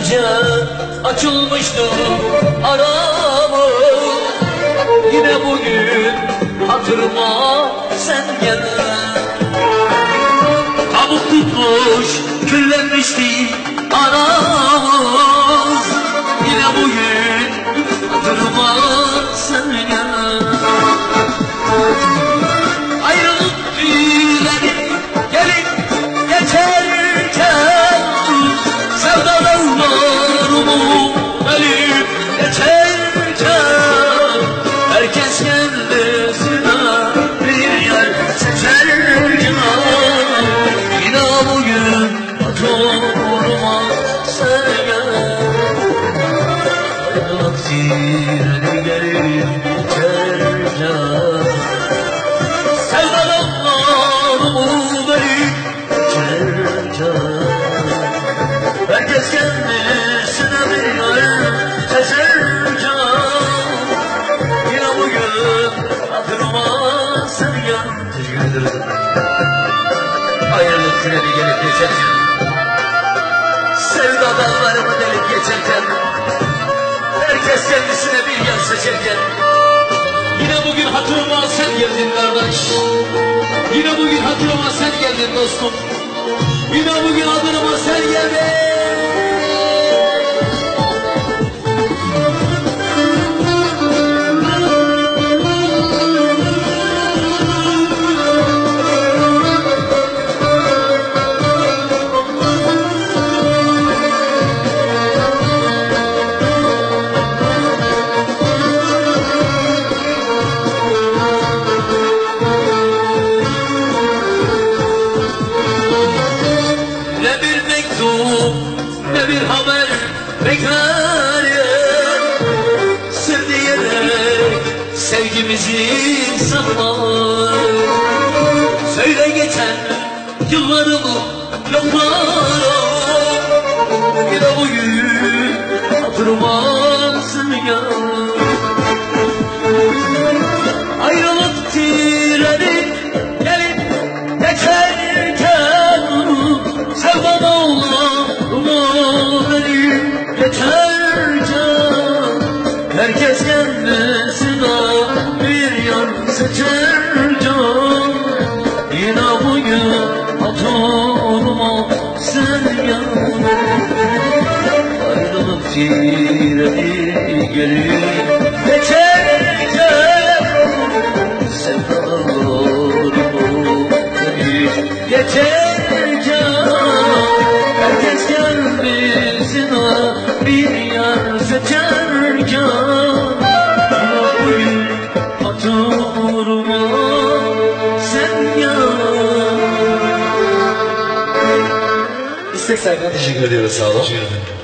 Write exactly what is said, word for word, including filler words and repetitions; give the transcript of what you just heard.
önce açılmıştı aramız. Yine bugün hatırıma sen gel. Tavuk tutmuş küllenmişti aramız. Yine bugün hatırıma sen gel. Ayrılık dileri gelip geçerken, sevdalarımı ölüp geçerken, herkes kendisine bir yer seçerken, yine bugün hatırıma sen gel. Ayrılık dileri gelip geçerken, herkes kendisine bir yer seçerken, yine bugün hatırıma sen gel. Teşekkür ederim. Ayrılık treni gelip geçerken, sevda dağlarımı delip geçerken, herkes kendisine bir yer seçerken, yine bugün hatırıma sen geldin kardeş. Yine bugün hatırıma sen geldin dostum. Yine bugün hatırıma sen geldin. Ne bir haber beklerim, sır diyerek sevgimizi saklar. Söyle geçen yıllarımı yoklarım, yine bugün hatırıma sen gel. Ayrılık treni gelip geçerken, sevdan oğlum yeterken, herkes kendisine bir yer seçerken, yine bugün hatırıma sen gel. Ayrılık treni gelip geçerken, sevdalarımı geçerken, herkes kendisine bir yer seçerken, bugün hatırıma sen gel. İstek sahibine teşekkür ediyoruz. Sağ olun.